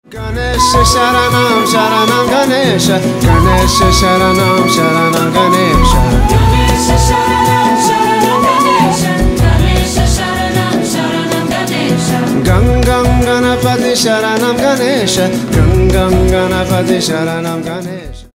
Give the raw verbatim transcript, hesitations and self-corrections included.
Ganesha Sharanam Sharanam Ganesha Ganesha Sharanam Sharanam Ganesha Ganesha Sharanam Sharanam Ganesha Ganesha Sharanam Sharanam Ganesha Gangam Ganapati Sharanam Ganesha Gangam Ganapati Sharanam Ganesha